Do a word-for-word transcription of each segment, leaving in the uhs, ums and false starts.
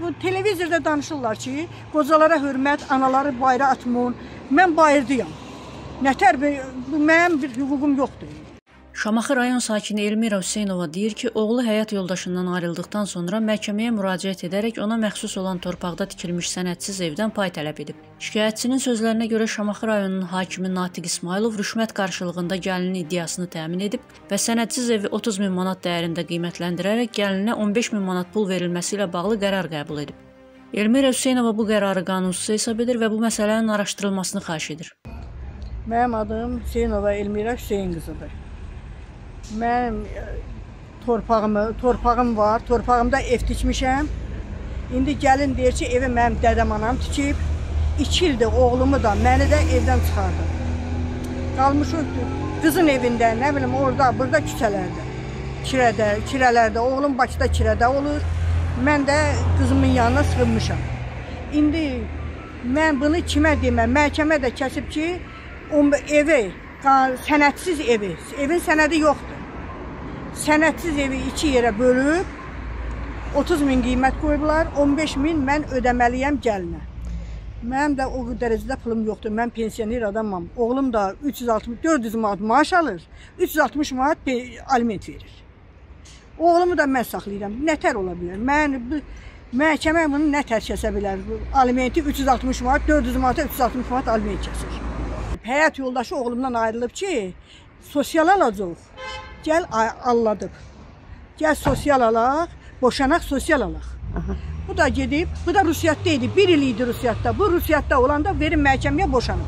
bu televizorda danışırlar ki, qocalara hörmət, anaları bayra atmın. Mən bayırdayam. Nətər, mənim bir hüququm yoxdur. Şamaxı rayon sakini Elmira Hüseynova deyir ki, oğlu həyat yoldaşından ayrıldıqdan sonra məhkəməyə müraciət edərək ona məxsus olan torpaqda tikilmiş sənədsiz evdən pay tələb edib. Şikayətçinin sözlərinə görə Şamaxı rayonunun hakimi Natiq İsmailov rüşvət qarşılığında gəlinin iddiasını təmin edib və sənədsiz evi otuz min manat dəyərində qiymətləndirərək gəlinə on beş min manat pul verilməsi ilə bağlı qərar qəbul edib. Elmira Hüseynova bu qərarı qanunsuz hesab edir və bu məsələnin araşdırılmasını xahiş edir. Mənim adım Hüseynova Elmira Hüseyin qızıdır. Mənim torpağımı, torpağım var, torpağımda ev tikmişəm. İndi gəlin deyir ki, evi mənim dədəm anam tikib. İki ildir oğlumu da, məni də evdən çıxardı. Qalmışıq qızın evində, nə bilim, orada, burada küçələrdə, kirədə, kirələrdə, oğlum Bakıda kirədə olur. Mən də qızımın yanına sığınmışam. İndi mən bunu kimə deməm, məhkəmə də kəsib ki, evi, sənədsiz evi, evin sənədi yoxdur. Sənədsiz evi iki yerə bölüb, otuz min qiymət qoyublar, on beş min mən ödəməliyəm gəlinə. Mənim də o dərəcədə pulum yoxdur, mən pensioner adamam. Oğlum da üç yüz altmış, dörd yüz manat maaş alır, üç yüz altmış manat aliment verir. Oğlumu da mən saxlayıram, nətər ola bilər? Mən, məhkəmə bunu nətər kəsə bilər? Alimenti üç yüz altmış manat, dörd yüz manata üç yüz altmış manat aliment kəsir. Həyat yoldaşı oğlumdan ayrılıb ki, sosial alacaq. Gəl alladıq. Gəl sosial alaq, boşanaq sosial alaq. Aha. Bu da gedib, bu da Rusiyyatda idi. Bir il idi Rusiyyatda. Bu Rusiyyatda olanda verin məhkəməyə boşanıb.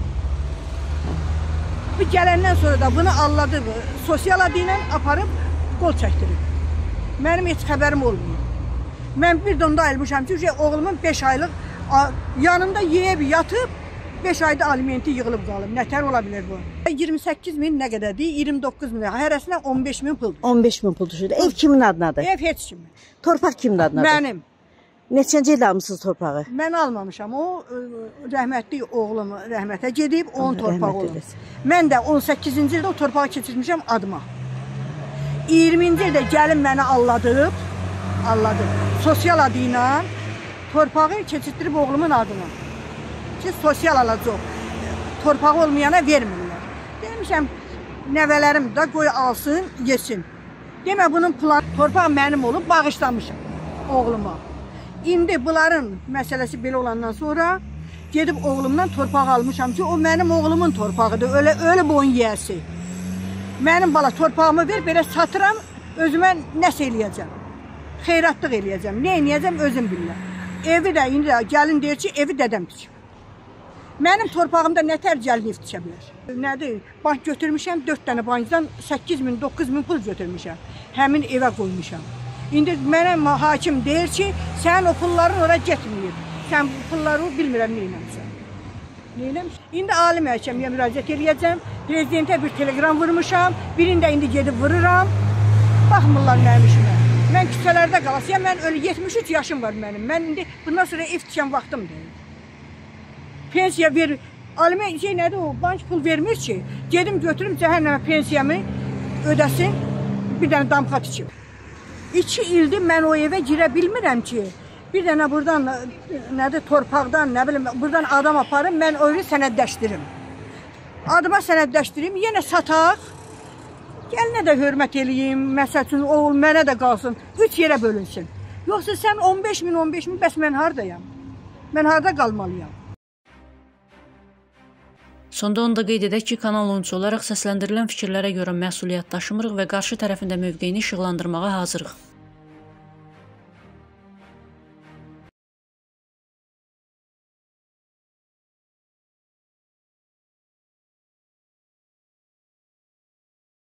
Bu gələndən sonra da bunu alladıq. Sosial adı ilə aparıb qol çəkdirib. Mənim heç xəbərim olmuyor. Mən bir də onda ayrılmışam ki, oğlumun beş aylıq yanında yeyib yatıb, beş ayda alimenti yığılıb qalıb. Nətər ola bilər bu? iyirmi səkkiz min nə qədərdir? iyirmi doqquz min. Hərəsinə on beş min puldur. on beş min pul düşür. Ev kimin adınadır? Ev heç kimin. Torpaq kimin adınadır? Mənim. Neçənci il almışsınız torpağı? Mən almamışam. O rəhmətli oğlum rəhmətə gedib, onun torpağı olub. Mən də on səkkizinci ildə o torpağı keçirmişəm adıma. iyirminci ildə gəlin məni alladıb, alladıb. Sosial adı ilə torpağı keçirtdirib oğlumun adına. Ki, sosial alacaq. Torpağı olmayana vermirlər. Demişəm, nəvələrim də qoy alsın, yesin. Demə, bunun planı, torpaq mənim olub, bağışlamışam oğluma. İndi bunların məsələsi belə olandan sonra gedib oğlumdan torpaq almışam ki, o mənim oğlumun torpağıdır, öyle, öyle boyun yiyəsi. Mənim bala torpağımı ver, belə satıram, özümə nəsə eləyəcəm. Xeyratlıq eləyəcəm, nə eləyəcəm özüm bilirəm. Evi də, indi də gəlin deyir ki, evi dədəm tikib. Mənim torpağımda nətər gəlin ev tikə bilər? Nədir? Bank götürmüşəm, dörd dənə bankdan səkkiz min, doqquz min pul götürmüşəm. Həmin evə qoymuşam. İndi mənə hakim deyir ki, sən o pulların ora getməyib. Sən bu pulları bilmirəm nə eləmişsən. Nə eləmişsən? İndi ali məhkəməyə müraciət eləyəcəm. Prezidentə bir telegram vurmuşam. Birində indi gedib vururam. Baxmırlar mənim işimə. Mən küçələrdə qalasıyam. Mən öyle yetmiş üç yaşım var mənim. Mən indi bundan sonra ev tikən vaxtım deyil. Pensiya verir. Aliment şey nədir o? Bank pul vermir ki. Gedim götürüm cəhənnəmə pensiyamı ödəsin. Bir dənə damxa tikib. İki ildir mən o evə girə bilmirəm ki. Bir dənə buradan nədir torpaqdan, nə bilim, buradan adam aparım, mən öyle sənədləşdirim. Adıma sənədləşdirim, yenə sataq. Gəlinə də hörmət eləyim, məsəl üçün oğul mənə də qalsın, üç yerə bölünsün. Yoxsa sən on beş min, on beş min, bəs mən haradayam? Mən harada qalmalıyam? Sonda onu da qeyd edək ki, kanal oyunçusu olaraq səsləndirilən fikirlərə görə məsuliyyət daşımırıq və qarşı tərəfində mövqeyini işıqlandırmağa hazırıq.